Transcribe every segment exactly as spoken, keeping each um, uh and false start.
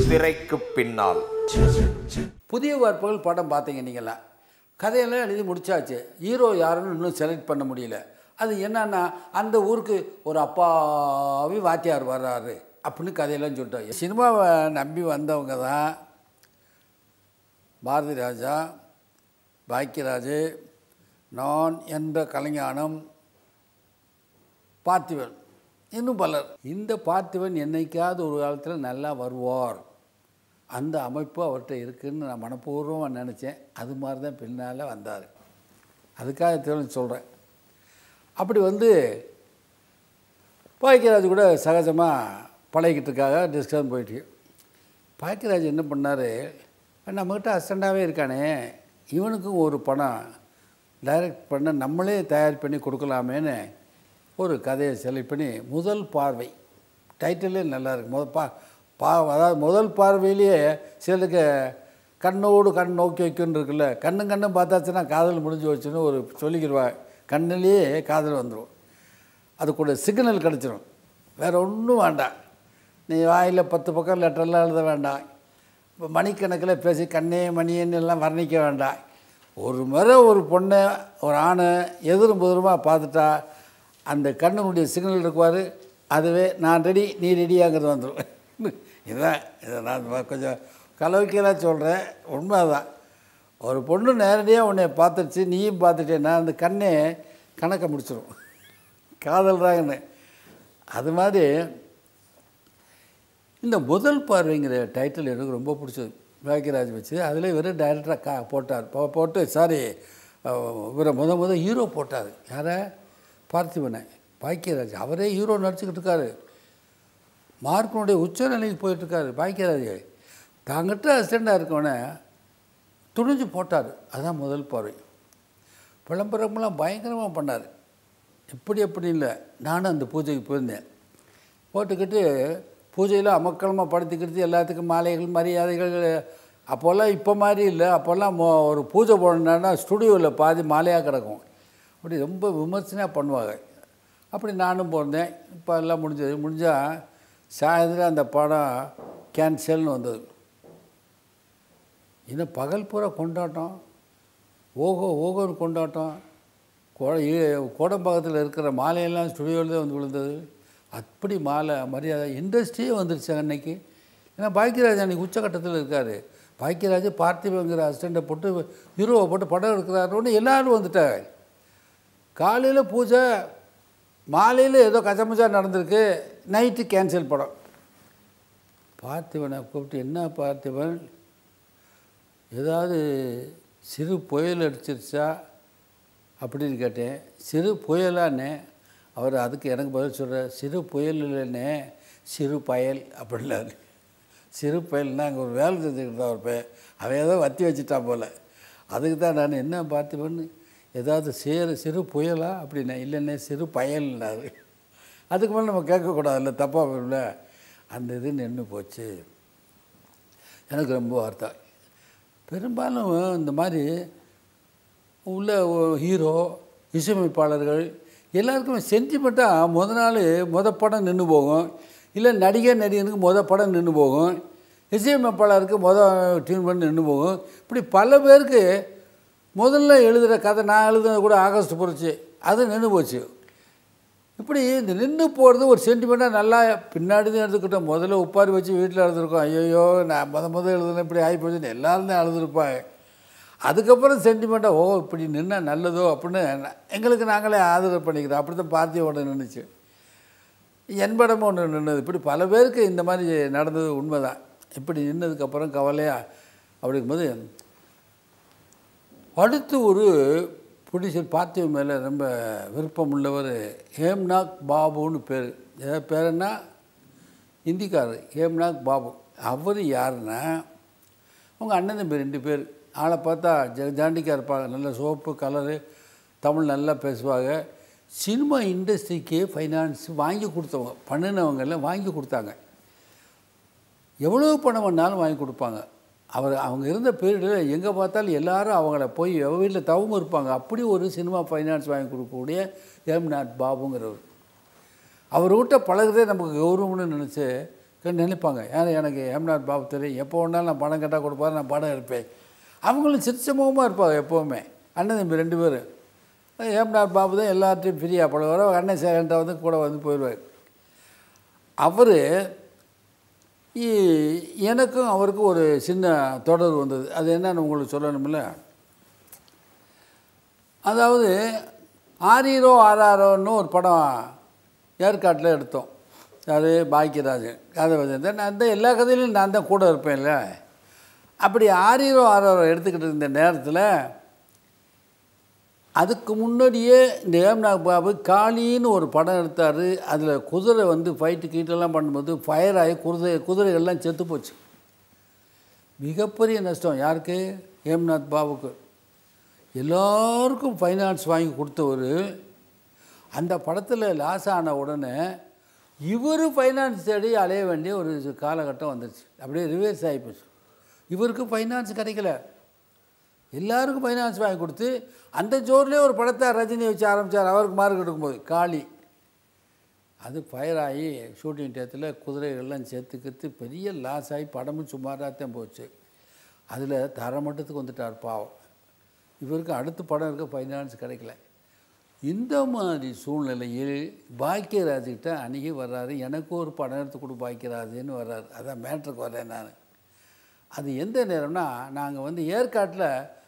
திரைக்கு பின்னால். புதிய வார்ப்புகள் படம் பார்த்தீங்க நீங்களா? கதையெல்லாம் எழுதி முடிச்சாச்சு. ஹீரோ யாருன்னு இன்னும் செலக்ட் பண்ண முடியல. அது என்னன்னா, அந்த ஊருக்கு ஒரு அப்பாவி வாத்தியார் வர்றாரு அப்படின்னு கதையெல்லாம் சொல்லிட்டாங்க. சினிமாவை நம்பி வந்தவங்க தான் பாரதி ராஜா, பாக்கியராஜ், நான் என்ற கலைஞானம், பார்த்திபன், இன்னும் பலர். இந்த பார்த்திபன் என்னைக்காவது ஒரு காலத்தில் நல்லா வருவார், அந்த அமைப்பு அவர்கிட்ட இருக்குதுன்னு நான் மனப்பூர்வமாக நினச்சேன். அது மாதிரி தான் பின்னால் வந்தார். அதுக்காக தெரிஞ்சு சொல்கிறேன். அப்படி வந்து பாக்கியராஜ் கூட சகஜமாக பழகிக்கிட்டு இருக்காங்க. டிஸ்கஷன் போயிட்டு பாக்கியராஜ் என்ன பண்ணார், நம்மக்கிட்ட அசிஸ்டண்டாகவே இருக்கானே, இவனுக்கும் ஒரு படம் டைரக்ட் பண்ண நம்மளே தயார் பண்ணி கொடுக்கலாமேன்னு ஒரு கதையை செலக்ட் பண்ணி முதல் பார்வை, டைட்டிலே நல்லாயிருக்கு. முத பா பா அதாவது முதல் பார்வையிலேயே சிலருக்கு கண்ணோடு கண் நோக்கி வைக்கணுன்னு இருக்குல்ல, கண்ணும் கண்ணும் பார்த்தாச்சுன்னா காதல் முடிஞ்சு வச்சுன்னு ஒரு சொல்லிக்கிடுவாங்க. கண்ணிலேயே காதல் வந்துடும், அது கூட சிக்னல் கிடச்சிடும். வேறு ஒன்றும் வேண்டாம், நீ வாயில் பத்து பக்கம் லெட்டர்லாம் எழுத வேண்டாம், இப்போ மணிக்கணக்கில் பேசி கண்ணே மணியன்னு எல்லாம் வர்ணிக்க வேண்டாம். ஒரு முறை ஒரு பொண்ணை ஒரு ஆணை எதிரும் புதிரமாக பார்த்துட்டா அந்த கண்ணுடைய சிக்னல் இருக்குவார், அதுவே நான் ரெடி நீ ரெடியாங்கிறது வந்துடும். இதுதான் இதை நான் கொஞ்சம் கலவைக்கெல்லாம் சொல்கிறேன், உண்மை தான். ஒரு பொண்ணு நேரடியாக உன்னை பார்த்துருச்சு, நீயும் பார்த்துட்டேன்னா அந்த கண்ணே கணக்கை முடிச்சிடும், காதல் தாங்கன்னு. அது மாதிரி இந்த முதல் பார்வைங்கிற டைட்டில் எனக்கு ரொம்ப பிடிச்சது. பாக்கியராஜ் வச்சு அதில் இவர் டைரக்டராக கா போட்டார் போட்டு சாரி இவரை முத முத ஹீரோ போட்டார். யாரை? பார்த்திபனை. பாக்கியராஜ் அவரே ஹீரோ நடிச்சுக்கிட்டு இருக்காரு, மார்க்கனுடைய உச்ச நிலைக்கு போயிட்டுருக்காரு. பாக்கியராஜ் தாங்கிட்ட அசிஸ்டண்டாக இருக்கவனை துணிஞ்சு போட்டார். அதுதான் முதல் பார்வை. விளம்பரமெல்லாம் பயங்கரமாக பண்ணார். இப்படி எப்படி இல்லை, நானும் அந்த பூஜைக்கு போயிருந்தேன். போட்டுக்கிட்டு பூஜையில் அமக்கலமாக படுத்திக்கிட்டு எல்லாத்துக்கும் மாலைகள் மரியாதைகள். அப்போல்லாம் இப்போ மாதிரி இல்லை, அப்போல்லாம் மோ ஒரு பூஜை போடணுன்னா ஸ்டுடியோவில் பாதி மாலையாக கிடக்கும். அப்படி ரொம்ப விமர்சனையாக பண்ணுவாங்க. அப்படி நானும் போயிருந்தேன். இப்போ எல்லாம் முடிஞ்சது. முடிஞ்சால் சாயந்தரம் அந்த படம் கேன்சல்னு வந்தது. இன்னும் பகல் பூரா கொண்டாட்டம், ஓகோ ஓகோன்னு கொண்டாட்டம். கோட கோடம்பாக்கத்தில் இருக்கிற மாலையெல்லாம் ஸ்டுடியோவில் தான் வந்து விழுந்தது. அப்படி மாலை மரியாதை இண்டஸ்ட்ரியே வந்துருச்சு அன்னைக்கு. ஏன்னா பாக்கியராஜ் அன்றைக்கி உச்சக்கட்டத்தில் இருக்கார். பாக்கியராஜ் பார்த்திபங்கிற அசிஸ்டண்ட்டை போட்டு ஹீரோவை போட்டு படம் எடுக்கிறாருன்னு எல்லோரும் வந்துட்டாங்க. காலையில் பூஜை, மாலையில் ஏதோ கச்சமுச்சா நடந்திருக்கு, நைட்டு கேன்சல் படம். பார்த்திபனை கூப்பிட்டு, என்ன பார்த்திபன் ஏதாவது சிறு புயல் அடிச்சிருச்சா அப்படின்னு கேட்டேன். சிறு புயலானே. அவர் அதுக்கு எனக்கு பதில் சொல்கிறார், சிறு புயல் இல்லைன்னே சிறு பயல் அப்படின்னாரு. சிறு பயல்னா அங்கே ஒரு வேலை செஞ்சுக்கிட்டு தான் ஒரு பையன், அவன் ஏதோ வத்தி வச்சுட்டான் போல். அதுக்கு தான் நான் என்ன பார்த்திபன்னு ஏதாவது சேரு சிறு புயலா அப்படின்னா, இல்லைன்னே சிறு பயல்னாரு. அதுக்கு மேலே நம்ம கேட்கக்கூடாதுல்ல, தப்பாக போயிடல. அந்த இது நின்று போச்சு. எனக்கு ரொம்ப வார்த்தை. பெரும்பாலும் இந்த மாதிரி உள்ள ஹீரோ இசையமைப்பாளர்கள் எல்லாருக்குமே சென்டிமெண்ட்டாக முத நாள் மொத படம் நின்று போகும், இல்லை நடிகர் நடிகனுக்கு மொத படம் நின்று போகும், இசையமைப்பாளருக்கு மொதல் டியூன் பண்ணி நின்று போகும். இப்படி பல பேருக்கு முதல்ல எழுதுகிற கதை, நான் எழுதுனது கூட ஆகஸ்ட் புரட்சி, அது நின்று போச்சு. இப்படி இந்த நின்று போகிறது ஒரு சென்டிமெண்ட்டாக நல்லா பின்னாடி தான் எடுத்துக்கிட்டோம். முதல்ல உப்பாரி வச்சு வீட்டில் எழுதுருக்கோம், ஐயோ நான் முத முதல் எழுதுனேன் இப்படி ஆகி போச்சுன்னு எல்லோரும் தான் எழுதுருப்பாங்க. அதுக்கப்புறம் சென்டிமெண்ட்டாக ஓ இப்படி நின்னால் நல்லதோ அப்படின்னு எங்களுக்கு நாங்களே ஆதரவு பண்ணிக்கிறோம். அப்படி தான் பார்த்தியோட நின்றுச்சு. என் படமும் ஒன்று நின்றுது. இப்படி பல பேருக்கு இந்த மாதிரி நடந்தது உண்மை தான். இப்படி நின்னதுக்கப்புறம் கவலையாக அப்படிங்கும்போது அடுத்து ஒரு ப்ரொடியூசர் பார்த்திவ மேலே ரொம்ப விருப்பம் உள்ளவர் ஹேம்நாத் பாபுன்னு பேர். ஏதாவது பேருன்னா ஹிந்திக்காரர் ஹேம்நாத் பாபு. அவர் யாருன்னா அவங்க அண்ணன் தம்பி ரெண்டு பேர். ஆளை பார்த்தா ஜ ஜாண்டிக்காக இருப்பாங்க, நல்ல சோப்பு கலரு, தமிழ் நல்லா பேசுவாங்க. சினிமா இண்டஸ்ட்ரிக்கே ஃபைனான்ஸ் வாங்கி கொடுத்தவங்க, பண்ணினவங்கெல்லாம் வாங்கி கொடுத்தாங்க. எவ்வளோ பணம் வேணாலும் வாங்கி கொடுப்பாங்க. அவர் அவங்க இருந்த பீரியடில் எங்கே பார்த்தாலும் எல்லோரும் அவங்கள போய் வீட்டில் தவமும் இருப்பாங்க. அப்படி ஒரு சினிமா ஃபைனான்ஸ் வாங்கி கொடுக்கக்கூடிய ஹேம்நாத் பாபுங்கிறவர். அவர்கிட்ட பழகுறதே நமக்கு கௌரவம்னு நினச்சி நினைப்பாங்க. ஏன்னா எனக்கு ஹேம்நாத் பாபு தெரியும், எப்போ வேணாலும் நான் படம் கேட்டால் கொடுப்பாரு, நான் படம் எடுப்பேன். அவங்களும் சிரிச்சமுகமாக இருப்பாங்க எப்போவுமே. அண்ணன் தம்பி ரெண்டு பேர். ஹேம்நாத் பாபு தான் எல்லார்ட்டையும் ஃப்ரீயாக படம் வர, அண்ணன் சேகன்ட்ட வந்து கூட வந்து போயிடுவார். அவர் எனக்கும் அவருக்கும் ஒரு சின்ன தொடர்பு வந்தது. அது என்னன்னு உங்களுக்கு சொல்லணும்ல. அதாவது ஆரீரோ ஆறாரோன்னு ஒரு படம் ஏற்காட்டில் எடுத்தோம். அது பாக்கியராஜ் கதை வந்து நான் அந்த எல்லா கதையிலையும் நான் தான் கூட இருப்பேன்ல. அப்படி ஆரீரோ ஆறாரோ எடுத்துக்கிட்டு இருந்த நேரத்தில் அதுக்கு முன்னாடியே இந்த ஹேம்நாத் பாபு காளின்னு ஒரு படம் எடுத்தார். அதில் குதிரை வந்து ஃபைட்டு கீட்டெல்லாம் பண்ணும்போது ஃபயர் ஆகி குதிரை குதிரைகள்லாம் செத்து போச்சு. மிகப்பெரிய நஷ்டம். யாருக்கு? ஹேம்நாத் பாபுக்கு. எல்லோருக்கும் ஃபைனான்ஸ் வாங்கி கொடுத்தவர். அந்த படத்தில் லாஸ் ஆன உடனே இவர் ஃபைனான்ஸ் தேடி அலைய வேண்டிய ஒரு காலகட்டம் வந்துடுச்சு. அப்படியே ரிவர்ஸ் ஆகிப்போச்சு. இவருக்கு ஃபைனான்ஸ் கிடைக்கல, எல்லாருக்கும் ஃபைனான்ஸ் வாங்கி கொடுத்து அந்த ஜோர்லேயே ஒரு படத்தை ரஜினி வச்சு ஆரம்பித்தார். அவருக்கு மார்க் எடுக்கும்போது காளி அது ஃபயர் ஆகி ஷூட்டிங் டயத்தில் குதிரைகள்லாம் சேர்த்துக்கிட்டு பெரிய லாஸ் ஆகி படமும் சுமாராகத்தான் போச்சு. அதில் தரமட்டத்துக்கு வந்துட்டார் பாவம். இவருக்கு அடுத்த படம் இருக்க ஃபைனான்ஸ் கிடைக்கல. இந்த மாதிரி சூழ்நிலையில் பாக்கியராஜ்கிட்ட அணுகி வர்றாரு. எனக்கு ஒரு படம் எடுத்து கொடு பாக்கியராஜுன்னு வர்றாரு. அதான் மேட்ருக்கு வர்றேன் நான். அது எந்த நேரம்னா, நாங்கள் வந்து ஏற்காட்டில்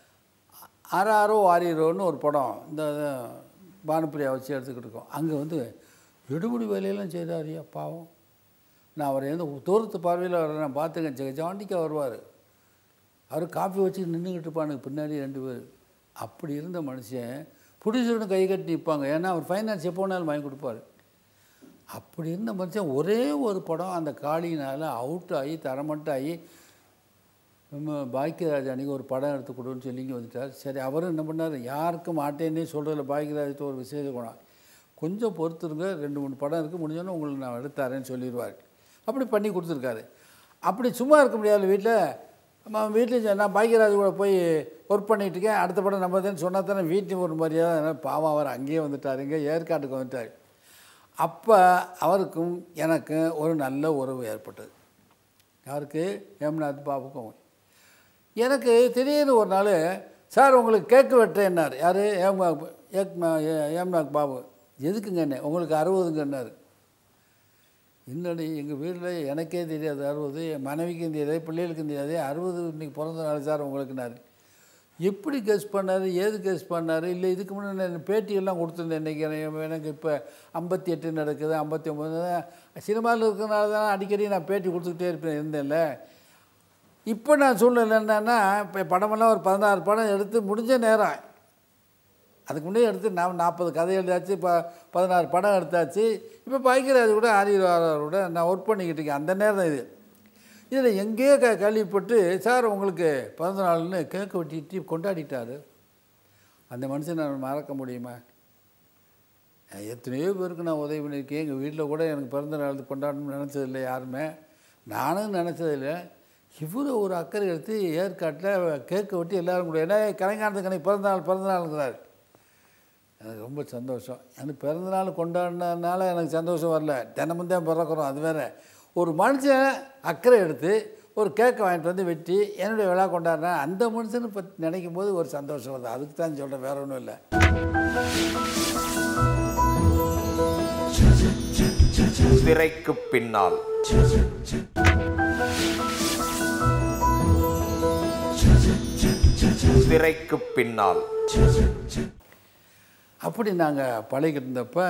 ஆறாரோ ஆரீரோன்னு ஒரு படம் இந்த பானுப்பிரியா வச்சு எடுத்துக்கிட்டு இருக்கோம். அங்கே வந்து எடுபடி வேலையெல்லாம் செய்கிறாரியா பாவம். நான் அவரை எந்த தூரத்து பார்வையில் வர நான் பார்த்துக்கேன். ஜாண்டிக்காக வருவார். அவர் காஃபி வச்சு நின்றுக்கிட்டு இருப்பானுங்க பின்னாடி ரெண்டு பேர். அப்படி இருந்த மனுஷன் ப்ரொடியூசர்னு கை கட்டி நிற்பாங்க. ஏன்னா அவர் ஃபைனான்ஸ் எப்போ வேணாலும் வாங்கி கொடுப்பார். அப்படி இருந்த மனுஷன் ஒரே ஒரு படம் அந்த காளினால் அவுட் ஆகி தரமட்டாகி நம்ம பாக்கியராஜ் அன்றைக்கி ஒரு படம் எடுத்து கொடுன்னு சொல்லி இங்கே வந்துட்டார். சரி, அவரும் என்ன பண்ணார், யாருக்கும் மாட்டேன்னே சொல்கிறதில்ல. பாக்கியராஜ்கிட்ட ஒரு விசேஷ குணம், கொஞ்சம் பொறுத்துருங்க, ரெண்டு மூணு படம் இருக்குது, முடிஞ்சோன்னே உங்களுக்கு நான் எடுத்தாரேன்னு சொல்லிடுவார். அப்படி பண்ணி கொடுத்துருக்காரு. அப்படி சும்மா இருக்க முடியாது வீட்டில். நம்ம வீட்டில் நான் பாக்கியராஜ் கூட போய் ஒர்க் பண்ணிகிட்டு இருக்கேன், அடுத்த படம் நம்ம தான் சொன்னால் தானே வீட்டையும் ஒரு மரியாதை. அதனால் பாவம் அவர் அங்கேயே வந்துட்டார், இங்கே ஏற்காட்டுக்கு வந்துட்டார். அப்போ அவருக்கும் எனக்கும் ஒரு நல்ல உறவு ஏற்பட்டது. யாருக்கு? ஹேம்நாத் பாபுக்கும். எனக்கு திடீர்னு ஒரு நாள், சார் உங்களுக்கு கேக்கு வெட்டுறேன்னார். யார்? ஹேம்நாத் ஏக் ஹேம்நாத் பாபு. எதுக்குங்க என்ன? உங்களுக்கு அறுபதுங்கன்னார். இன்னொன்று எங்கள் வீட்டில் எனக்கே தெரியாது அறுபது, என் மனைவிக்கும் தெரியாது, பிள்ளைகளுக்கும் தெரியாது. அறுபது இன்றைக்கி பிறந்த நாள் சார் உங்களுக்குனாரு. எப்படி கெஸ் பண்ணார், ஏது கெஸ் பண்ணார்? இல்லை இதுக்கு முன்னாடி நான் பேட்டியெல்லாம் கொடுத்துருந்தேன். இன்றைக்கி எனக்கு இப்போ ஐம்பத்தி எட்டு நடக்குது, ஐம்பத்தி ஒம்பது தான் சினிமாவில் இருக்கிறனால தான் அடிக்கடி நான் பேட்டி கொடுத்துக்கிட்டே இருப்பேன் இருந்தேன்ல. இப்போ நான் சூழ்நிலை என்னன்னா, இப்போ படமெல்லாம் ஒரு பதினாறு படம் எடுத்து முடிஞ்ச நேரம். அதுக்கு முன்னே எடுத்து நான் நாற்பது கதை எழுதாச்சு, இப்போ பதினாறு படம் எடுத்தாச்சு. இப்போ பாக்கியராஜ் கூட ஆரியரோட நான் ஒர்க் பண்ணிக்கிட்டு இருக்கேன். அந்த நேரம் இது. இதில் எங்கேயோ க கேள்விப்பட்டு, சார் உங்களுக்கு பிறந்த நாள்னு கேக்கு வெட்டிட்டு கொண்டாடிட்டார். அந்த மனுஷன் நான் மறக்க முடியுமா? எத்தனையோ பேருக்கு நான் உதவி பண்ணியிருக்கேன். எங்கள் வீட்டில் கூட எனக்கு பிறந்த நாள் கொண்டாடணும்னு நினச்சதில்லை யாருமே, நானும் நினச்சதில்லை. இவ்வளோ ஒரு அக்கறை எடுத்து ஏற்காட்டில் கேக்கு வெட்டி எல்லோரும் கூட, ஏன்னா கலைஞானத்துக்கு எனக்கு பிறந்த நாள் பிறந்த நாளுங்கிறார். எனக்கு ரொம்ப சந்தோஷம். எனக்கு பிறந்தநாள் கொண்டாடினதுனால எனக்கு சந்தோஷம் வரல, தினமும் தான் பிறக்கிறோம், அது வேறு. ஒரு மனுஷன் அக்கறை எடுத்து ஒரு கேக்கை வாங்கிட்டு வந்து வெட்டி என்னுடைய விழா கொண்டாடினேன், அந்த மனுஷனை பற்றி நினைக்கும் போது ஒரு சந்தோஷம் வருது. அதுக்கு தான் சொல்கிறேன், வேறு ஒன்றும் இல்லை. திரைக்கு பின்னால். திரைக்கு பின்னால். அப்படி நாங்கள் பழகிட்டு இருந்தப்போ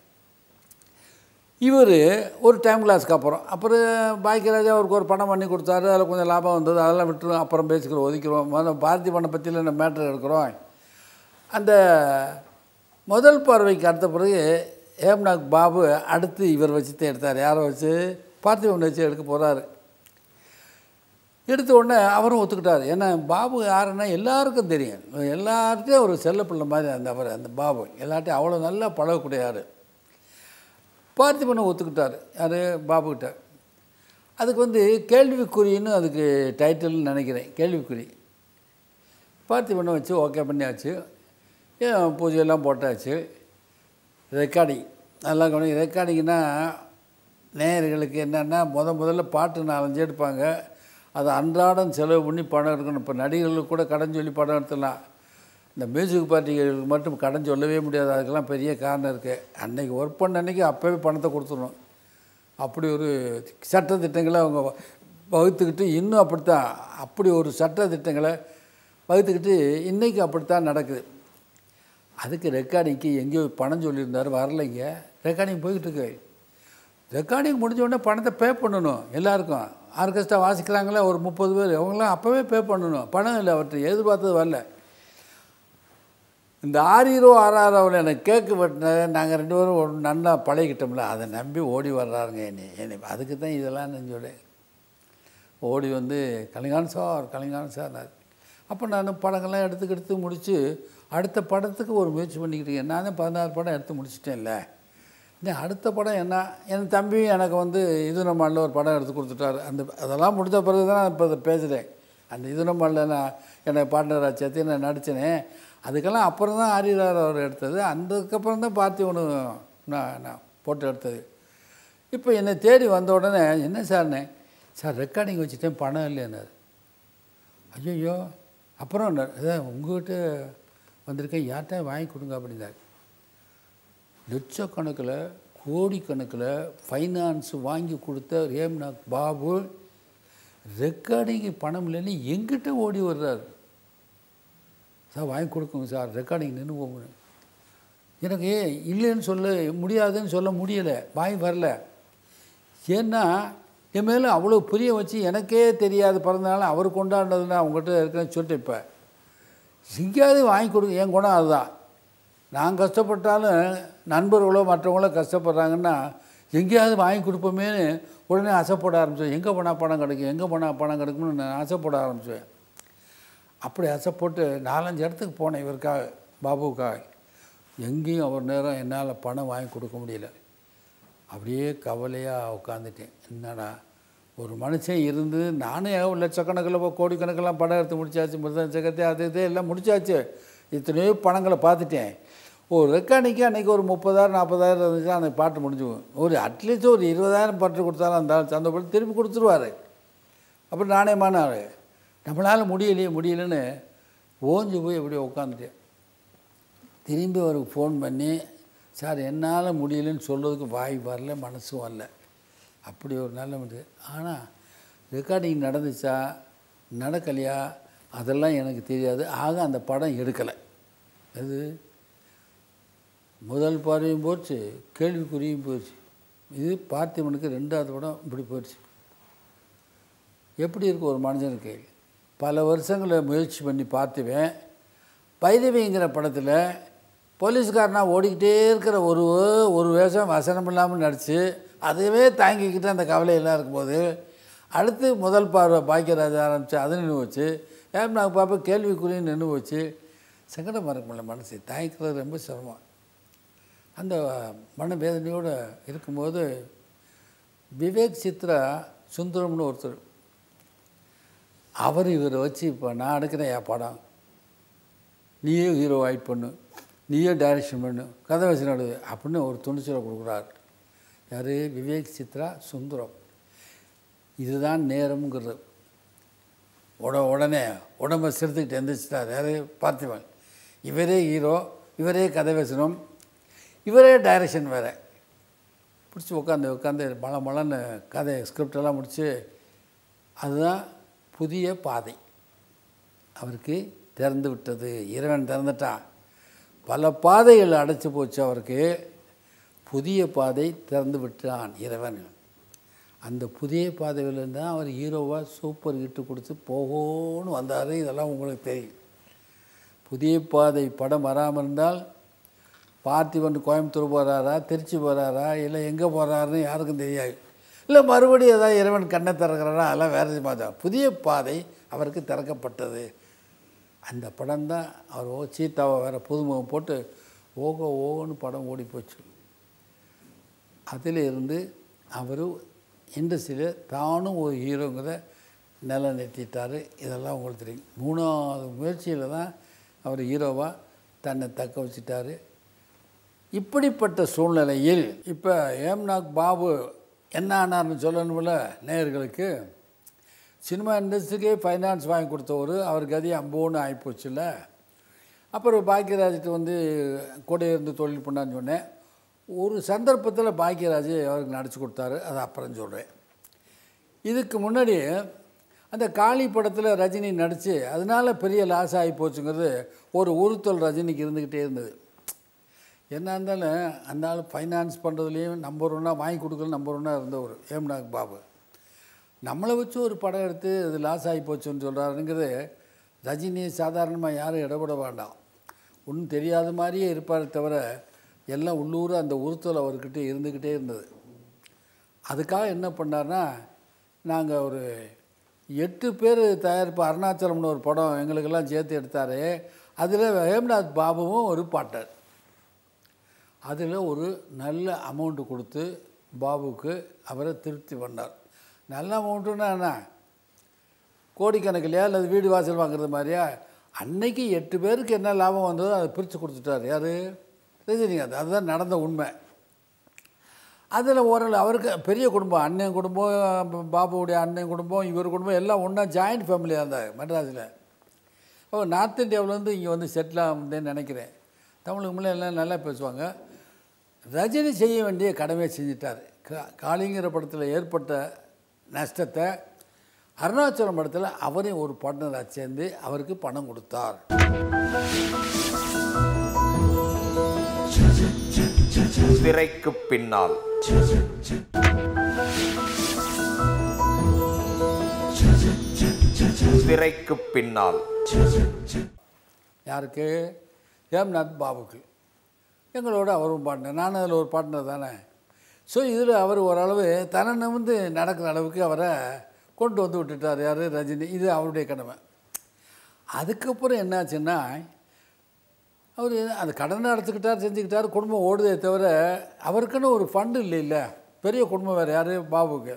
இவர் ஒரு டைம் கிளாஸ்க்கு அப்புறம் அப்புறம் பாக்கியராஜா அவருக்கு ஒரு படம் பண்ணி கொடுத்தாரு. அதில் கொஞ்சம் லாபம் வந்தது, அதெல்லாம் விட்டுரும், அப்புறம் பேசிக்கிறோம், ஒதுக்கிறோம். முதல்ல பாரதி பண்ணை பற்றியில் நம்ம மேட்ரு எடுக்கிறோம். அந்த முதல் பார்வைக்கு அடுத்த பிறகு ஹேம்நாத் பாபு அடுத்து இவர் வச்சு தான் எடுத்தார். யாரை வச்சு? பார்த்திபன் வச்சு எடுக்க போகிறாரு. எடுத்த உடனே அவரும் ஒத்துக்கிட்டார். ஏன்னா பாபு யாருன்னா எல்லாருக்கும் தெரியும், எல்லார்ட்டையும் ஒரு செல்லப்பிள்ளை மாதிரி அந்த அவர் அந்த பாபு எல்லார்ட்டையும் அவ்வளோ நல்லா பழகக்கூடிய யார். பார்த்திபனை ஒத்துக்கிட்டார். யார்? பாபுக்கிட்ட. அதுக்கு வந்து கேள்விக்குறின்னு அதுக்கு டைட்டில்னு நினைக்கிறேன், கேள்விக்குறி. பார்த்திபனை வச்சு ஓகே பண்ணியாச்சு, பூஜையெல்லாம் போட்டாச்சு. ரெக்கார்டிங் நல்லா கவனிங்க. ரெக்கார்டிங்னா நேயர்களுக்கு என்னென்னா முத முதல்ல பாட்டு நாலஞ்சு எடுப்பாங்க, அதை அன்றாடம் செலவு பண்ணி படம் எடுக்கணும். இப்போ நடிகர்களுக்கு கூட கடன் சொல்லி படம் எடுத்துடலாம், இந்த மியூசிக் பார்ட்டிகளுக்கு மட்டும் கடன் சொல்லவே முடியாது. அதுக்கெல்லாம் பெரிய காரணம் இருக்குது. அன்றைக்கி ஒர்க் பண்ண அன்றைக்கி அப்போவே பணத்தை கொடுத்துடணும். அப்படி ஒரு சட்ட திட்டங்களை அவங்க வகுத்துக்கிட்டு இன்னும் அப்படித்தான், அப்படி ஒரு சட்ட திட்டங்களை வகுத்துக்கிட்டு இன்றைக்கி அப்படித்தான் நடக்குது. அதுக்கு ரெக்கார்டிங்க்கு எங்கேயோ பணம் சொல்லியிருந்தார், வரலைங்க. ரெக்கார்டிங் போய்கிட்டு இருக்கு. ரெக்கார்டிங் முடிஞ்ச உடனே பணத்தை பே பண்ணணும். எல்லாருக்கும் ஆர்கெஸ்ட்ரா வாசிக்கிறாங்களே ஒரு முப்பது பேர், அவங்களாம் அப்போவே பே பண்ணணும். பணம் இல்லை, அவர்கிட்ட எதிர்பார்த்தது வரல. இந்த ஆறீரோ ஆறாரோவில் எனக்கு கேக்கு வெட்டினதை நாங்கள் ரெண்டு பேரும் ஒரு நல்லா பழகிக்கிட்டோம்ல, அதை நம்பி ஓடி வர்றாருங்க என்னை என்னை அதுக்கு தான் இதெல்லாம் நெஞ்சோட ஓடி வந்து கலைஞானம் சார் கலைஞானம் சார். அப்போ நான் படங்கள்லாம் எடுத்துக்கு எடுத்து முடித்து அடுத்த படத்துக்கு ஒரு முயற்சி பண்ணிக்கிட்டு இருக்கேன். நான் தான் பதினாறு படம் எடுத்து முடிச்சிட்டேன்ல. இன்னும் அடுத்த படம் என்ன, என் தம்பியும் எனக்கு வந்து இது நம்மளில் ஒரு படம் எடுத்து கொடுத்துட்டாரு. அந்த அதெல்லாம் முடித்த பிறகு தான் நான் இப்போ அதை பேசுகிறேன். அந்த இது நம்மளில் நான் என்னை பார்ட்னராக சேர்த்து நான் நடித்தேனே, அதுக்கெல்லாம் அப்புறம் தான் ஆரியார் அவர் எடுத்தது. அதுக்கப்புறம் தான் பார்த்து ஒன்று நான் நான் போட்டு எடுத்தது. இப்போ என்னை தேடி வந்த உடனே என்ன சார்னே, சார் ரெக்கார்டிங் வச்சுட்டேன், பணம் இல்லைன்னாரு. ஐயோ, அப்புறம் அதான் உங்கள்கிட்ட வந்திருக்கேன், யார்கிட்ட வாங்கி கொடுங்க அப்படின்னாரு. லட்சக்கணக்கில் கோடிக்கணக்கில் ஃபைனான்ஸ் வாங்கி கொடுத்த ரேம்நாத் பாபு ரெக்கார்டிங்கு பணம் இல்லைன்னு எங்கிட்ட ஓடி வர்றாரு. சார் வாங்கி கொடுக்குங்க சார், ரெக்கார்டிங் நின்று போகணும். எனக்கு இல்லைன்னு சொல்ல முடியாதுன்னு சொல்ல முடியலை, வாங்கி வரல. ஏன்னா என் மேலே அவ்வளோ புரிய வச்சு எனக்கே தெரியாது பிறந்தனால அவர் கொண்டாடினதுன்னா அவங்ககிட்ட இருக்கிறேன்னு சொல்லிட்டு இப்போ எங்கேயாவது வாங்கி கொடுங்க. என் குணம் அதுதான். நான் கஷ்டப்பட்டாலும் நண்பர்களோ மற்றவங்களோ கஷ்டப்படுறாங்கன்னா எங்கேயாவது வாங்கி கொடுப்போமேனு உடனே ஆசைப்பட ஆரம்பிச்சேன். எங்கே போனால் பணம் கிடைக்கும், எங்கே போனால் பணம் கிடைக்கும்னு நான் ஆசைப்பட ஆரம்பித்தேன். அப்படி ஆசைப்பட்டு நாலஞ்சு இடத்துக்கு போனேன் இவருக்காக, பாபுவுக்காக. எங்கேயும் அவர் நேரம் என்னால் பணம் வாங்கி கொடுக்க முடியல. அப்படியே கவலையாக உட்காந்துட்டேன். என்னடா ஒரு மனுஷன் இருந்து நானே லட்சக்கணக்கில் கோடிக்கணக்கெல்லாம் படம் எடுத்து முடிச்சாச்சு, மிருதம் சக்கத்தை அது இதே எல்லாம் முடிச்சாச்சு, இத்தனையோ பணங்களை பார்த்துட்டேன். ஒரு ரெக்கார்டிங்க்கு அன்றைக்கி ஒரு முப்பதாயிரம் நாற்பதாயிரம் இருந்துச்சுன்னா அந்த பாட்டு முடிஞ்சுவோம். ஒரு அட்லீஸ்ட் ஒரு இருபதாயிரம் பாட்டு கொடுத்தாலும் அந்த சந்தோஷப்பட்டு திருப்பி கொடுத்துருவார். அப்புறம் நானே மானார் நம்மளால் முடியலையே முடியலன்னு ஓஞ்சி போய் எப்படியோ உட்காந்துட்டேன். திரும்பி அவருக்கு ஃபோன் பண்ணி, சார் என்னால் முடியலன்னு சொல்கிறதுக்கு வாய் வரல, மனசும் வரல. அப்படி ஒரு நல்ல முடியாது. ஆனால் ரெக்கார்டிங் நடந்துச்சா நடக்கலையா அதெல்லாம் எனக்கு தெரியாது. ஆக அந்த படம் எடுக்கலை. அது முதல் பார்வையும் போச்சு, கேள்விக்குறியும் போச்சு. இது பார்த்திபனுக்கு ரெண்டாவது படம் இப்படி போயிடுச்சு. எப்படி இருக்கும் ஒரு மனுஷனுக்கு? பல வருஷங்களை முயற்சி பண்ணி பார்த்துவேன். பைரவிங்கிற படத்தில் போலீஸ்காரனாக ஓடிக்கிட்டே இருக்கிற ஒரு ஒரு வேஷம் வசனம் இல்லாமல் நடித்து அதுவே தாங்கிக்கிட்டு அந்த கவலையெல்லாம் இருக்கும்போது அடுத்து முதல் பார்வை பாக்கியராஜ் ஆரம்பித்து அது நின்று போச்சு. ஏன் நான் பார்ப்ப கேள்விக்குறியும் நின்று போச்சு. சங்கடமாக இருக்குமில்ல மனசு, தாங்கிக்கிறது ரொம்ப சிரமம். அந்த மனவேதனையோடு இருக்கும்போது விவேக் சித்ரா சுந்தரம்னு ஒருத்தர், அவர் இவரை வச்சு இப்போ நான் எடுக்கிறேன் என் படம், நீயே ஹீரோ ஆக்ட் பண்ணு, நீயே டைரக்ஷன் பண்ணு, கதை வச்சு நடு அப்படின்னு ஒரு துணிச்சலை கொடுக்குறாரு. யார்? விவேக் சித்ரா சுந்தரம். இதுதான் நேரம்ங்கிறது. உட உடனே உடம்பை சிறுத்துக்கிட்டு எந்திரிச்சிட்டார். யார்? பார்த்திபன். இவரே ஹீரோ, இவரே கதை வசனம், இவரே டைரக்ஷன் வேறு. பிடிச்சி உட்காந்து உட்காந்து மழை மழைன்னு கதை ஸ்கிரிப்டெல்லாம் முடித்து அதுதான் புதிய பாதை அவருக்கு திறந்து விட்டது. இறைவன் திறந்துட்டான். பல பாதைகள் அடைச்சி போச்சு அவருக்கு, புதிய பாதை திறந்து விட்டான் இறைவன். அந்த புதிய பாதையிலேருந்து தான் அவர் ஹீரோவாக சூப்பர் ஹிட்டு கொடுத்து போகோன்னு வந்தார். இதெல்லாம் உங்களுக்கு தெரியும். புதிய பாதை படம் வராமல் இருந்தால் பார்த்திபன் கோயம்புத்தூர் போகிறாரா, திருச்சி போகிறாரா, இல்லை எங்கே போகிறாருன்னு யாருக்கும் தெரியாது. இல்லை மறுபடியும் ஏதாவது இறைவன் கண்ணை திறக்கிறாரா, அதெல்லாம் வேறு பார்த்தா. புதிய பாதை அவருக்கு திறக்கப்பட்டது. அந்த படம் தான் அவர் ஓ சீதாவை வேறு புதுமுகம் போட்டு ஓகோ ஓகோன்னு படம் ஓடி போச்சு. அதில் இருந்து அவர் இண்டஸ்ட்ரியில் தானும் ஒரு ஹீரோங்கிறத நிலை நிறுத்திட்டார். இதெல்லாம் உங்களுக்கு தெரியும். மூணாவது முயற்சியில் தான் அவர் ஹீரோவாக தன்னை தக்க வச்சுட்டார். இப்படிப்பட்ட சூழ்நிலையில் இப்போ ஏம்நாத் பாபு என்ன ஆனார்னு சொல்லணும்ல நேயர்களுக்கு. சினிமா இண்டஸ்ட்ரிக்கே ஃபைனான்ஸ் வாங்கி கொடுத்தவர், அவர் கதி அம்போன்னு ஆகிப்போச்சுல்ல. அப்புறம் பாக்கியராஜ்கிட்ட வந்து கூட இருந்து தொழில் பண்ணான்னு சொன்னேன். ஒரு சந்தர்ப்பத்தில் பாக்கியராஜ் அவருக்கு நடிச்சு கொடுத்தாரு, அதை அப்புறம் சொல்கிறேன். இதுக்கு முன்னாடி அந்த காளி படத்தில் ரஜினி நடித்து அதனால பெரிய லாஸ் ஆகி போச்சுங்கிறது ஒரு உறுத்தல் ரஜினிக்கு இருந்துக்கிட்டே இருந்தது. என்ன இருந்தாலும் அந்த ஆள் ஃபைனான்ஸ் பண்ணுறதுலேயும் நம்பர் ஒன்னாக வாங்கி கொடுக்கல நம்பர் ஒன்னாக இருந்தவர் ஏம்நாக் பாபு. நம்மளை வச்சு ஒரு படம் எடுத்து அது லாஸ் ஆகி போச்சுன்னு சொல்கிறாருங்கிறது ரஜினி சாதாரணமாக யாரும் இடப்பட வேண்டாம். ஒன்றும் தெரியாத மாதிரியே இருப்பார் தவிர எல்லாம் உள்ளூர் அந்த உறுத்தல் அவர்கிட்ட இருந்துக்கிட்டே இருந்தது. அதுக்காக என்ன பண்ணார்னா, நாங்கள் ஒரு எட்டு பேர் தயாரிப்பு அருணாச்சலம்னு ஒரு படம் எங்களுக்கெல்லாம் சேர்த்து எடுத்தார். அதில் ஹேம்நாத் பாபுவும் ஒரு பாட்டார். அதில் ஒரு நல்ல அமௌண்ட்டு கொடுத்து பாபுக்கு அவரை திருப்தி பண்ணார். நல்ல அமௌண்ட்டுன்னா என்ன, கோடிக்கணக்கிலையா அல்லது வீடு வாசல் வாங்குறது மாதிரியா? அன்னைக்கு எட்டு பேருக்கு என்ன லாபம் வந்ததோ அதை பிரித்து கொடுத்துட்டார். யார்? ரஜினிகாந்த். அதுதான் நடந்த உண்மை. அதில் ஓரளவு அவருக்கு பெரிய குடும்பம், அண்ணன் குடும்பம், பாபுவுடைய அண்ணன் குடும்பம், இவர் குடும்பம் எல்லாம் ஒன்றா ஜாயிண்ட் ஃபேமிலியாக இருந்தாங்க மெட்ராஸில். அப்போ நார்த் இந்தியாவிலேருந்து இங்கே வந்து செட்டில் ஆகுதுன்னு நினைக்கிறேன். தமிழுக்கு முன்னே எல்லாம் நல்லா பேசுவாங்க. ரஜினி செய்ய வேண்டிய கடமையை செஞ்சிட்டார். கா காளிங்கிற படத்தில் ஏற்பட்ட நஷ்டத்தை அருணாச்சலம் படத்தில் அவரையும் ஒரு பார்ட்னராக சேர்ந்து அவருக்கு பணம் கொடுத்தார். திரைக்கு பின்னால். திரைக்கு பின்னால். யாருக்கு? ஹேம்நாத் பாபுக்கு. எங்களோட அவரும் பார்ட்னர், நானும் அதில் ஒரு பார்ட்னர் தானே. ஸோ இதில் அவர் ஓரளவு தன்னை நிமிர்ந்து நடக்கிற அளவுக்கு அவரை கொண்டு வந்து விட்டுட்டார். யார்? ரஜினி. இது அவருடைய கடமை. அதுக்கப்புறம் என்னாச்சுன்னா, அவர் அந்த கடனை அடைச்சிக்கிட்டார், செஞ்சுக்கிட்டார், குடும்பம் ஓடுதே தவிர அவருக்குன்னு ஒரு ஃபண்டு இல்லை. இல்லை பெரிய குடும்பம் வேறு. யார்? பாபுக்கு.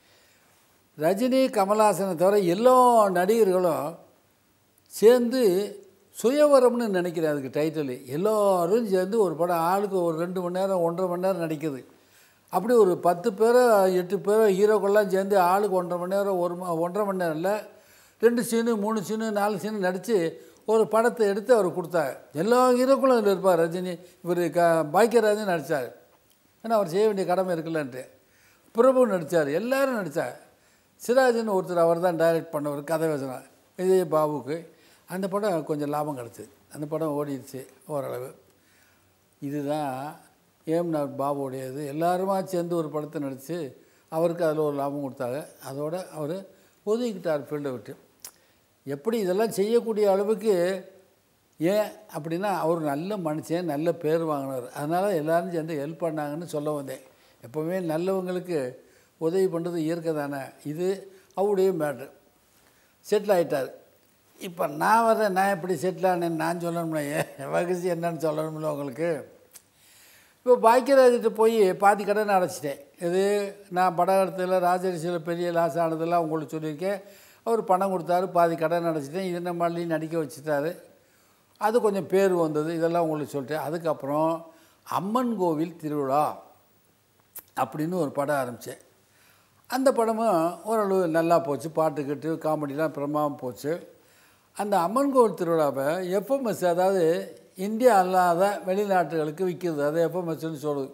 ரஜினி கமல்ஹாசனை தவிர எல்லா நடிகர்களும் சேர்ந்து சுயவரம்னு நினைக்கிறேன் அதுக்கு டைட்டில். எல்லோரும் சேர்ந்து ஒரு படம் ஆளுக்கு ஒரு ரெண்டு மணி நேரம் ஒன்றரை மணி நேரம் நடிக்குது. அப்படி ஒரு பத்து பேரோ எட்டு பேரோ ஹீரோக்கள்லாம் சேர்ந்து ஆளுக்கு ஒன்றரை மணி நேரம் ஒரு ஒன்றரை மணி நேரம் இல்லை ரெண்டு சீனு மூணு சீனு நாலு சீனு நடித்து ஒரு படத்தை எடுத்து அவர் கொடுத்தார். எல்லா ஹீரோக்களும் அதில் இருப்பார். ரஜினி இவர் க பாக்கியராஜன் நடித்தார். ஏன்னா அவர் செய்ய வேண்டிய கடமை இருக்குல்லன்ட்டு. பிரபு நடித்தார், எல்லோரும் நடித்தார். சிராஜன் ஒருத்தர் அவர் தான் டைரக்ட் பண்ணவர், கதை வசனம். இதே பாபுக்கு அந்த படம் கொஞ்சம் லாபம் கிடச்சிது. அந்த படம் ஓடிடுச்சு ஓரளவு. இதுதான் ஹேம்நாத் பாபுடையது. எல்லாருமா சேர்ந்து ஒரு படத்தை நடித்து அவருக்கு அதில் ஒரு லாபம் கொடுத்தாங்க. அதோட அவர் ஒதுக்கிட்டார் ஃபீல்டை விட்டு. எப்படி இதெல்லாம் செய்யக்கூடிய அளவுக்கு ஏன் அப்படின்னா, அவர் நல்ல மனுஷன், நல்ல பேர் வாங்கினார். அதனால் எல்லோரும் சேர்ந்து ஹெல்ப் பண்ணாங்கன்னு சொல்ல வந்தேன். எப்போவுமே நல்லவங்களுக்கு உதவி பண்ணுறது இயற்கை தானே. இது அவருடைய மேட்ரு. செட்டில் ஆகிட்டார். இப்போ நான் வரேன், நான் எப்படி செட்டில் ஆனேன்னு நான் சொல்லணும்ல, என் வகசி என்னன்னு சொல்லணும்ல உங்களுக்கு. இப்போ பாக்கியராஜிட்ட போய் பாதி கடன் அடைச்சிட்டேன். இது நான் படம் எடுத்ததில் ராஜரிசியில் பெரிய லாஸ் ஆனதெல்லாம் உங்களுக்கு சொல்லியிருக்கேன். அவர் பணம் கொடுத்தாரு, பாதி கடன் அடைச்சிட்டேன். இது நம்மளையும் நடிக்க வச்சுட்டாரு. அது கொஞ்சம் பேர் வந்தது, இதெல்லாம் உங்களுக்கு சொல்லிட்டேன். அதுக்கப்புறம் அம்மன் கோவில் திருவிழா அப்படின்னு ஒரு படம் ஆரம்பித்தேன். அந்த படமும் ஓரளவு நல்லா போச்சு. பாட்டு கட்டு காமெடிலாம் பிரமாதம் போச்சு. அந்த அம்மன் கோவில் திருவிழாவை எஃப்எம்எஸ், அதாவது இந்தியா அல்லாத வெளிநாட்டுகளுக்கு விற்கிறது, அதை எஃப்எம்எஸ்ன்னு சொல்லுது.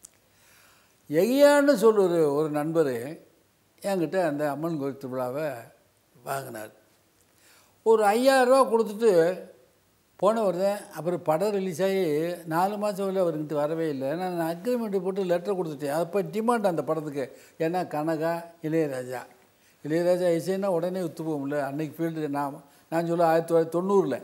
எகியான்னு சொல்லுற ஒரு நண்பர் என்கிட்ட அந்த அம்மன் கோவில் திருவிழாவை வாங்கினார். ஒரு ஐயாயிரரூவா கொடுத்துட்டு போனவர் தான். அப்புறம் படம் ரிலீஸ் ஆகி நாலு மாதம் வரல அவர்கிட்ட வரவே இல்லை. ஏன்னா நான் அக்ரிமெண்ட்டு போட்டு லெட்டர் கொடுத்துட்டேன். அப்போ டிமாண்ட் அந்த படத்துக்கு. ஏன்னா கனகா, இளையராஜா இளையராஜா இசைன்னா உடனே விற்று போகும்ல. அன்றைக்கி ஃபீல்டு நான் நான் சொல்ல ஆயிரத்தி தொள்ளாயிரத்தி தொண்ணூறில்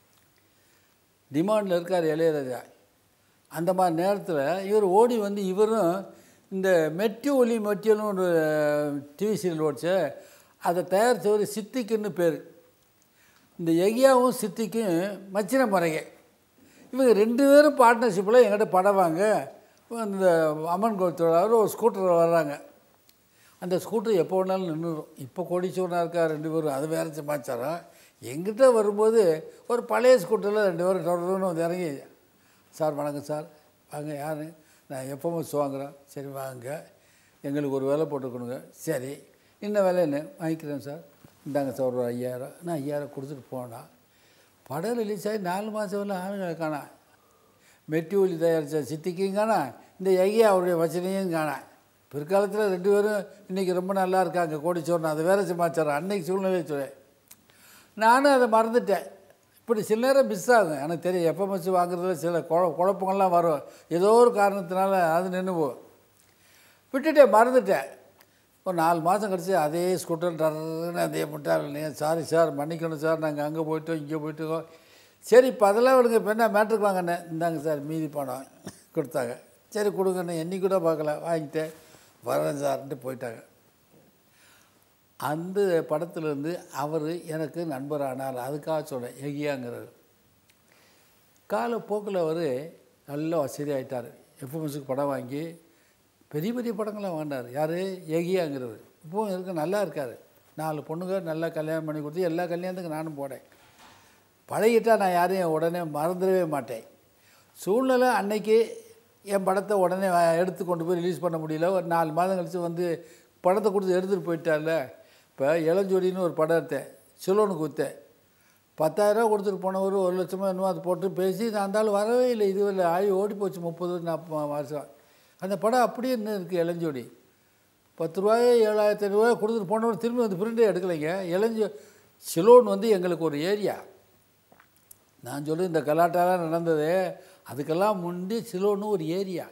டிமாண்டில் இருக்கார் இளையராஜா. அந்த மாதிரி நேரத்தில் இவர் ஓடி வந்து, இவரும் இந்த மெட்டி ஒலி மெட்டியல்னு ஒரு டிவி சீரியல் ஓடிச்சு, அதை தயாரித்தவர் சித்திக்குன்னு பேர். இந்த எகியாவும் சித்திக்கும் மச்சின முறைங்க. இவங்க ரெண்டு பேரும் பார்ட்னர்ஷிப்பில் எங்கிட்ட படம் வாங்க இந்த அம்மன் கோவில் திருவிழாவில் ஒரு ஸ்கூட்டர் வர்றாங்க. அந்த ஸ்கூட்டர் எப்போ வேணாலும் நின்றுடும். இப்போ கோடீஸ்வரனாக இருக்கா ரெண்டு பேரும், அது வேறு சமாச்சாரம். எங்கிட்ட வரும்போது ஒரு பழைய ஸ்கூட்டரில் ரெண்டு பேரும் தொடர்ந்து வந்து இறங்கி, சார் வணக்கம் சார், வாங்க, யார்? நான் எப்போவும் வாங்குகிறேன். சரி வாங்க, எங்களுக்கு ஒரு வேலை போட்டுக்கணுங்க. சரி, இன்னும் வேலை என்ன வாங்கிக்கிறேன் சார், இந்தாங்க சார் ஒரு ஐயாயிரம். நான் ஐயாயிரம் கொடுத்துட்டு போனால் படம் ரிலீஸ் ஆகி நாலு மாதம் வரல ஆளுங்களை காணா. மெட்டி ஒலி தயாரித்த சித்திக்கும் காணா, இந்த ஐயா அவருடைய வச்சனையும் காணா. பிற்காலத்தில் ரெண்டு பேரும் இன்றைக்கி ரொம்ப நல்லா இருக்காங்க, கோடீஸ்வரன். அது வேறு சமாச்சாரம், அன்றைக்கி சூழ்நிலை சொல்லேன். நானும் அதை மறந்துட்டேன். இப்படி சில நேரம் மிஸ் ஆகும். எனக்கு தெரியும், எஃப்எம்எஸ் வாங்குறதுல சில குழ குழப்பங்கள்லாம் வரும். ஏதோ ஒரு காரணத்தினால அது நின்று போகும். விட்டுட்டேன், மறந்துட்டேன். ஒரு நாலு மாதம் கழிச்சு அதே ஸ்கூட்டர் டர்ன்னு அதே முட்டாள் இல்லையா, சாரி சார் மன்னிக்கணும் சார், நாங்கள் அங்கே போயிட்டோம் இங்கே போயிட்டோம். சரி இப்போ அதெல்லாம் விடுங்க, இப்போ என்ன மேட்ருக்கு வாங்கண்ணே, இந்தாங்க சார் மீதி பணம் கொடுத்தாங்க. சரி கொடுங்கண்ணே, என்னை கூட பார்க்கல, வாங்கிட்டேன் வரேன் சார்ன்ட்டு போயிட்டாங்க. அந்த படத்துலேருந்து அவர் எனக்கு நண்பரானார். அதுக்காக சொல்கிறேன், எகியாங்கிறது. காலப்போக்கில் அவர் நல்ல வசதி ஆகிட்டார். எஃப்எம்எஸுக்கு படம் வாங்கி பெரிய பெரிய படங்கள்லாம் வாங்கினார். யார்? எகியாங்கிறது. இப்போவும் இருக்க நல்லா இருக்கார். நாலு பொண்ணுங்க நல்லா கல்யாணம் பண்ணி கொடுத்து எல்லா கல்யாணத்துக்கும் நானும் போனேன். பழகிட்டால் நான் யாரையும் உடனே மறந்துடவே மாட்டேன். சூழ்நிலை அன்னைக்கு என் படத்தை உடனே எடுத்து கொண்டு போய் ரிலீஸ் பண்ண முடியல. ஒரு நாலு மாதம் கழித்து வந்து படத்தை கொடுத்து எடுத்துகிட்டு போயிட்டார்ல. இப்போ இளஞ்சோடின்னு ஒரு படம் எடுத்தேன், சிலோனுக்கு விற்றேன். பத்தாயிரரூவா கொடுத்துட்டு போனவர் ஒரு லட்சமாக என்னமோ அது போட்டு பேசி நான் இருந்தாலும் வரவே இல்லை. இது இல்லை ஆகி ஓடி போச்சு முப்பது நாற்பது வருஷம். அந்த படம் அப்படியே இன்னும் இருக்குது. இளஞ்சோடி பத்து ரூபாயே ஏழாயிரத்தி ஐநூறுரூவா கொடுத்துட்டு போனவர் திரும்பி வந்து பிரிண்டே எடுக்கலைங்க. இளஞ்சோ சிலோன் வந்து எங்களுக்கு ஒரு ஏரியா. நான் சொல்லி இந்த கலாட்டாலாம் நடந்தது அதுக்கெல்லாம் முந்தி சிலோன்னு ஒரு ஏரியா.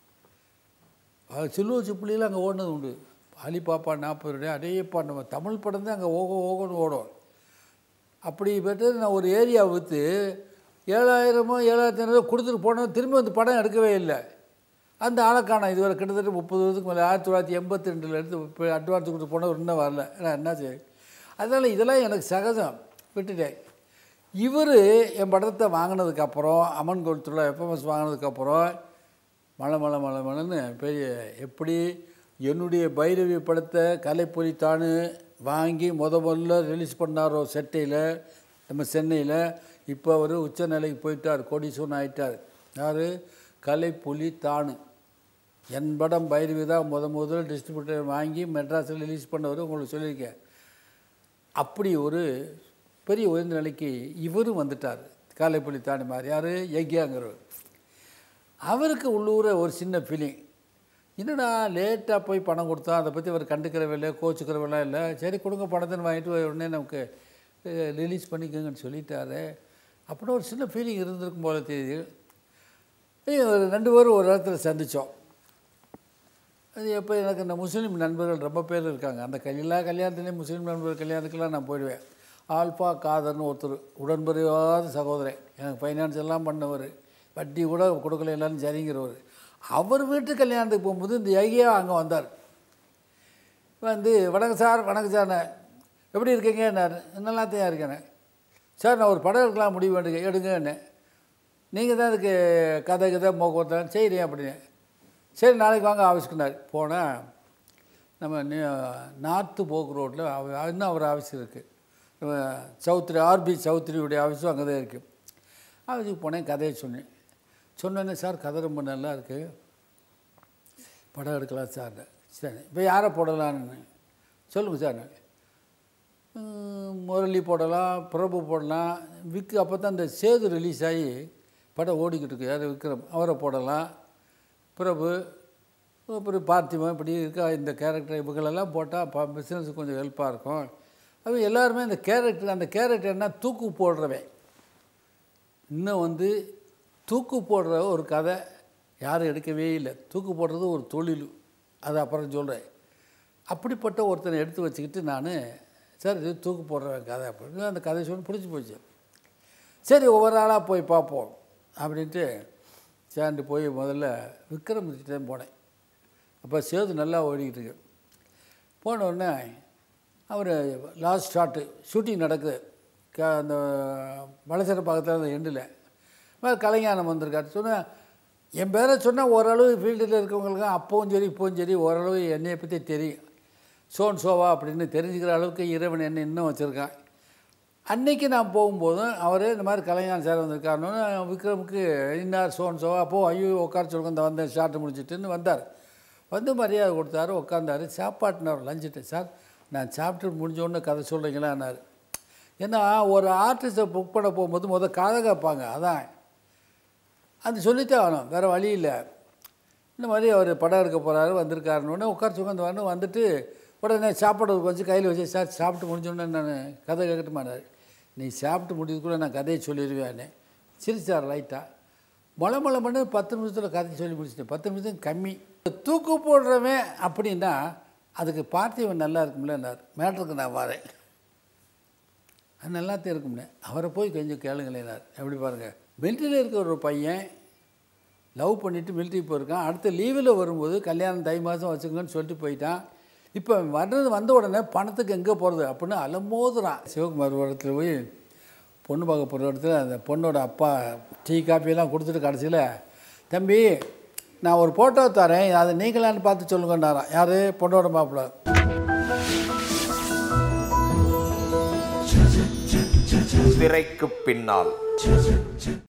சில்லு சிப்பிள்ளையில் அங்கே ஓடினது உண்டு. அலி பாப்பா நாற்பது ரூபாய் அடையப்பா, நம்ம தமிழ் படம் தான் அங்கே ஓகோ ஓகோன்னு ஓடும். அப்படி பெற்று நான் ஒரு ஏரியா விற்று ஏழாயிரமோ ஏழாயிரத்தி ஐநூறுவா கொடுத்துட்டு போனோம். திரும்பி வந்து படம் எடுக்கவே இல்லை. அந்த ஆளைக்கான இதுவரை கிட்டத்தட்ட முப்பது வருஷத்துக்கு மேலே ஆயிரத்தி தொள்ளாயிரத்தி எண்பத்தி ரெண்டில் எடுத்து இப்போ அட்வான்ஸ் கொடுத்து போனவர் இன்னும் வரல. நான் என்ன செய்ய, அதனால் இதெல்லாம் எனக்கு சகஜம், விட்டுட்டேன். இவர் என் படத்தை வாங்கினதுக்கப்புறம், அம்மன் கோயில் திருவிழா எஃப்எம்எஸ் வாங்கினதுக்கப்புறம் மழை மழை மழை மழைன்னு பெரிய எப்படி என்னுடைய பைரவி படத்தை கலைப்பொலித்தானு வாங்கி முத முதல்ல ரிலீஸ் பண்ணாரோ செட்டையில் நம்ம சென்னையில். இப்போ அவர் உச்ச நிலைக்கு போயிட்டார், கோடீஸ்வரன் ஆகிட்டார். யார்? கலைப்பொலித்தானு. என் படம் பைரவி தான் முத முதல்ல டிஸ்ட்ரிபியூட்டர் வாங்கி மெட்ராஸில் ரிலீஸ் பண்ணவர் உங்களுக்கு சொல்லியிருக்கேன். அப்படி ஒரு பெரிய உயர்ந்த நிலைக்கு இவரும் வந்துட்டார், கலைப்பொலித்தானு மாதிரி. யார்? எக்கியாங்கிறவர். அவருக்கு உள்ளூர ஒரு சின்ன ஃபீலிங், என்னடா லேட்டாக போய் பணம் கொடுத்தா அதை பற்றி அவர் கண்டுக்கிறவே இல்லை, கோச்சுக்கிறவெல்லாம் இல்லை. சரி கொடுங்க பணத்தைன்னு வாங்கிட்டு உடனே நமக்கு ரிலீஸ் பண்ணிக்கோங்கன்னு சொல்லிட்டாரு. அப்படின்னு ஒரு சின்ன ஃபீலிங் இருந்திருக்கும் போல தெரியுது. ரெண்டு பேரும் ஒரு இடத்துல சந்தித்தோம். அது எப்போ எனக்கு இந்த முஸ்லீம் நண்பர்கள் ரொம்ப பேர் இருக்காங்க. அந்த எல்லா கல்யாணத்துலேயும் முஸ்லீம் நண்பர்கள் கல்யாணத்துக்கெல்லாம் நான் போயிடுவேன். ஆல்ஃபா காதர்னு ஒருத்தர், உடன்படியாத சகோதரன், எனக்கு ஃபைனான்ஸ் எல்லாம் பண்ணவர், வட்டி கூட கொடுக்கல எல்லாரும் சரிங்கிறவர். அவர் வீட்டு கல்யாணத்துக்கு போகும்போது இந்த ஐயா அங்கே வந்தார். வந்து வணக்கம் சார், வணக்கம் சார், எப்படி இருக்கீங்க? நான் நல்லா தான் இருக்கேன் சார், நான் ஒரு படம் எடுக்கலாம் முடிவு வேண்டுங்க, எடுங்கன்னு. நீங்கள் தான் அதுக்கு கதை கதை மோக்கத்தான் செய்கிறேன் அப்படின்னு. சரி நாளைக்கு வாங்க ஆஃபீஸ்க்குனார். போனால் நம்ம நார்த்து போக்கு ரோட்டில் இன்னும் அவர் ஆஃபீஸ் இருக்குது. சௌத்ரி ஆர்பி சௌத்ரியுடைய ஆஃபீஸும் அங்கே தான் இருக்குது. ஆஃபீஸுக்கு போனேன், கதையை சொன்னேன். சொன்னோன்னே சார் கதை ரொம்ப நல்லா இருக்குது, படம் எடுக்கலாம் சார். சரி இப்போ யாரை போடலான்னு சொல்லுங்கள் சார். முரளி போடலாம், பிரபு போடலாம், விக்கு அப்போ தான் இந்த சேது ரிலீஸ் ஆகி படம் ஓடிக்கிட்டு இருக்கு, யார் விக்ரம், அவரை போடலாம். பிரபு அப்புறம் பார்த்திபன் இப்படி இருக்கா, இந்த கேரக்டர் இவங்களெல்லாம் போட்டால் ப பிஸ்னஸுக்கு கொஞ்சம் ஹெல்ப்பாக இருக்கும். அது எல்லாருமே இந்த கேரக்டர், அந்த கேரக்டர்னா தூக்கு போடுறவன். இன்னும் வந்து தூக்கு போடுற ஒரு கதை யாரும் எடுக்கவே இல்லை. தூக்கு போடுறது ஒரு தொழில், அது அப்புறம் சொல்கிறேன். அப்படிப்பட்ட ஒருத்தனை எடுத்து வச்சுக்கிட்டு நான் சார் இது தூக்கு போடுறவன் கதை அப்படின்னு அந்த கதை சொல்லி பிடிச்சி போச்சு. சரி ஒவ்வொரு ஆளாக போய் பார்ப்போம் அப்படின்ட்டு சேர்ந்து போய் முதல்ல விக்ரம் தான் போனேன். அப்போ சேது நல்லா ஓடிக்கிட்டு இருக்கு. போனோடனே அவர் லாஸ்ட் ஷாட்டு ஷூட்டிங் நடக்குது, க அந்த மலைச்சர பக்கத்தில் அந்த எண்டில் கலைஞானம் வந்திருக்காரு. சொன்னால் என் பேரை சொன்னால் ஓரளவு ஃபீல்டில் இருக்கவங்களுக்கு அப்பவும் சரி இப்போவும் சரி ஓரளவு என்னையை பற்றி தெரியும். சோன் சோவா அப்படின்னு தெரிஞ்சுக்கிற அளவுக்கு இறைவன் என்னை இன்னும் வச்சுருக்கான். அன்றைக்கி நான் போகும்போதும் அவர் இந்த மாதிரி கலைஞானம் சார் வந்திருக்காருன்னு விக்ரமுக்கு இன்னார் சோன் சோவா அப்போது ஐயோ உட்கார சொல்லுங்க, இந்த வந்தேன் ஷார்ட்டு முடிச்சுட்டுன்னு வந்தார். வந்து மரியாதை கொடுத்தாரு, உட்காந்தாரு. சாப்பாட்டுனார் லஞ்சுட்டு. சார் நான் சாப்பிட்டு முடிஞ்சோடனே கதை சொல்கிறீங்களான்னாரு. ஏன்னா ஒரு ஆர்டிஸ்ட்டை புக் பண்ண போகும்போது முதல் கதை கேட்பாங்க. அதான் அது சொல்லித்தான் ஆகணும், வேறு வழி இல்லை. இந்த மாதிரி அவர் படம் எடுக்க போகிறாரு, வந்திருக்காருன்னு உட்கார உட்காந்து வரணும். வந்துட்டு உடனே சாப்பாடு கொஞ்சம் கையில் வச்சு, சார் சாப்பிட்டு முடிஞ்சோடனே நான் கதை கேட்கட்டுமானார். நீ சாப்பிட்டு முடிஞ்சதுக்குள்ளே நான் கதையை சொல்லிடுவேன்னு சிரிச்சார் லைட்டாக. மொளை மொளை பண்ணி பத்து நிமிஷத்தில் கதையை சொல்லி முடிச்சிட்டேன். பத்து நிமிஷத்துக்கு கம்மி. தூக்கு போடுறவன் அப்படின்னா அதுக்கு பார்த்திவன் நல்லா இருக்கும்லன்னார். மேட்ருக்கு நான் வரேன், அது நல்லாத்தான் இருக்கும்னே. அவரை போய் கொஞ்சம் கேளுங்களேனார். எப்படி பாருங்கள், மிலிட்ரியில் இருக்கிற ஒரு பையன் லவ் பண்ணிவிட்டு மிலிட்ரி போயிருக்கான். அடுத்த லீவில் வரும்போது கல்யாணம் தை மாதம் வச்சுக்கோங்கன்னு சொல்லிட்டு போயிட்டான். இப்போ வர்றது வந்த உடனே பணத்துக்கு எங்கே போகிறது அப்படின்னு அலமோதுறான். சிவகுமார் இடத்துல போய் பொண்ணு பார்க்க போகிற இடத்துல அந்த பொண்ணோட அப்பா டீ காப்பியெல்லாம் கொடுத்துட்டு கடைசியில், தம்பி நான் ஒரு ஃபோட்டோ தரேன், அதை நீங்களான்னு பார்த்து சொல்லுங்கன்னாரான். யார்? பொண்ணோட மாப்பிள்ளை. திரைக்கு பின்னால்.